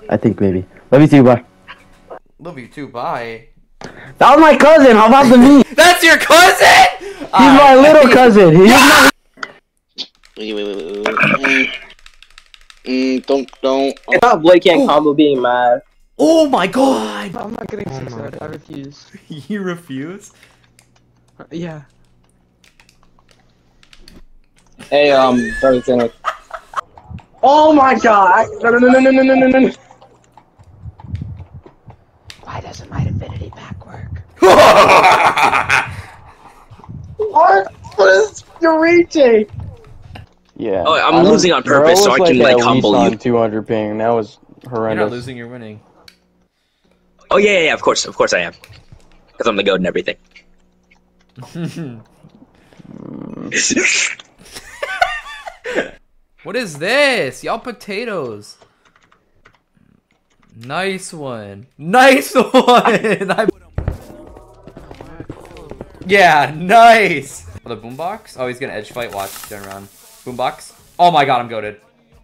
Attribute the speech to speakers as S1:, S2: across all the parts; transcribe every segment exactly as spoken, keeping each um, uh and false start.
S1: I think maybe. Love you too, bye.
S2: Love you too, bye.
S1: That was my cousin. How about the me?
S2: That's your cousin?
S1: He's my little cousin. He's my.
S3: Wait, wait, wait, wait, wait. Mm, don't, don't.
S4: It's not Blake can't combo being mad.
S2: Oh my god!
S5: I'm not getting
S2: Oh
S5: six
S2: my
S5: out. I refuse.
S2: You refuse?
S5: Uh, yeah.
S4: Hey, um, brother Cynic. Oh my god! No, no, no, no, no, no, no, no, no.
S5: Why doesn't my divinity pack work?
S4: What? What is you're reaching?
S1: Yeah.
S4: Oh, I'm losing on purpose so I can like humble you.
S1: two hundred ping. That was horrendous.
S2: You're not losing, you're winning.
S4: Oh yeah, yeah, yeah, of course, of course I am. Because I'm the goat and everything.
S2: What is this? Y'all potatoes. Nice one. Nice one! I... Yeah, nice! Oh, the boombox? Oh, he's gonna edge fight. Watch, turn around. Boombox? Oh my god, I'm goated.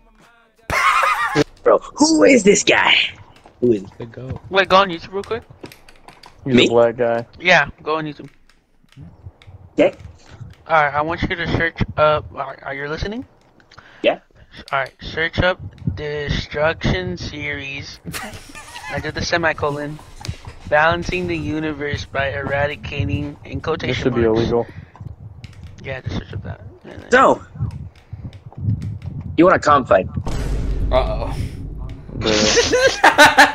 S4: Bro, who is this guy? Who is
S5: The go.
S6: Wait, go on YouTube real quick.
S1: He's
S4: Me?
S1: a black guy.
S6: Yeah, go on YouTube.
S4: Okay.
S6: Alright, I want you to search up. Are, are you listening?
S4: Yeah.
S6: Alright, search up Destruction Series. I did the semicolon. Balancing the universe by eradicating in quotation
S1: This should be
S6: marks.
S1: illegal.
S6: Yeah, just search up that.
S4: So, you want a comp fight?
S2: Uh oh.
S1: The...